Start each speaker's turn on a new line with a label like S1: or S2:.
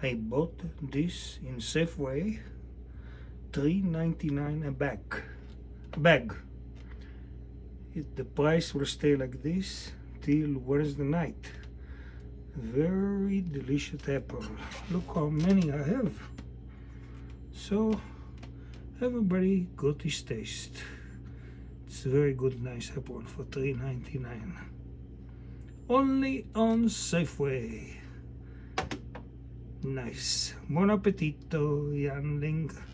S1: I bought this in Safeway, $3.99 a bag. The price will stay like this till Wednesday night. Very delicious apple. Look how many I have. So everybody got his taste. It's a very good, nice apple for $3.99. Only on Safeway. Nice. Buon appetito, Yanling.